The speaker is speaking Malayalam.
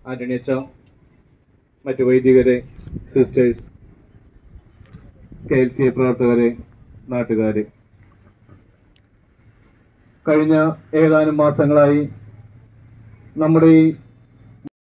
ആന്റണി അച്ഛ, മറ്റു വൈദികരെ, സിസ്റ്റേഴ്സ്, KLCA പ്രവർത്തകരെ, നാട്ടുകാരെ, കഴിഞ്ഞ ഏതാനും മാസങ്ങളായി നമ്മുടെ ഈ